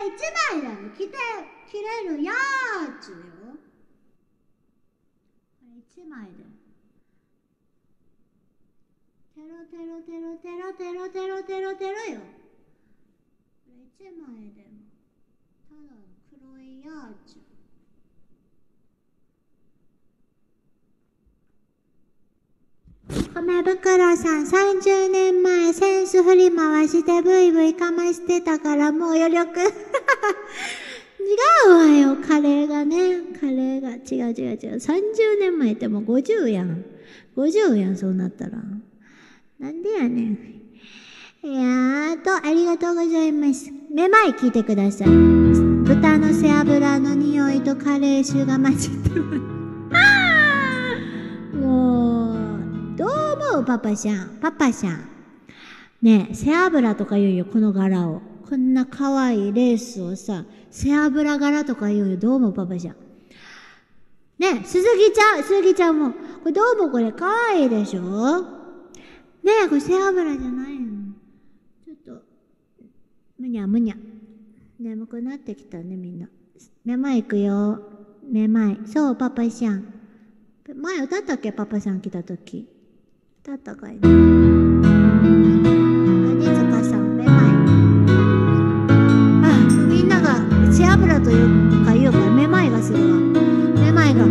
一枚だよ。着れるやつよ。これ一枚で。テロテロテロテロテロテロテロテロよ。これ一枚でもただの黒いやつ。米袋さん、30年前センス振り回してブイブイかましてたからもう余力。違うわよ、カレーがね。カレーが。違う。30年前ってもう50やん。50やん、そうなったら。なんでやねん。ありがとうございます。めまい聞いてください。豚の背脂の匂いとカレー臭が混じってます。もう、どう思うパパさん。ねえ、背脂とか言うよ、この柄を。こんな可愛いレースをさ、背脂柄とか言うよ、どう思うパパさん。ねえ、鈴木ちゃんも。これどうもこれ可愛いでしょ？ねえ、これ背脂じゃないの。ちょっと、むにゃ。眠くなってきたね、みんな。めまいくよ。めまい。そう、パパさん。前歌ったっけ、パパさん来たとき。歌ったかいね。兄塚さん、めまい。みんなが背脂というか言うからめまいがするわ。めまいが。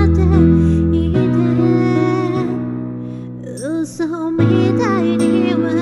そうみたいには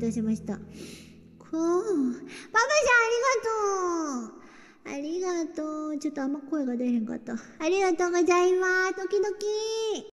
たしました。パパさんありがとう。ちょっとあんま声が出へんかった。ありがとうございます。ドキドキ。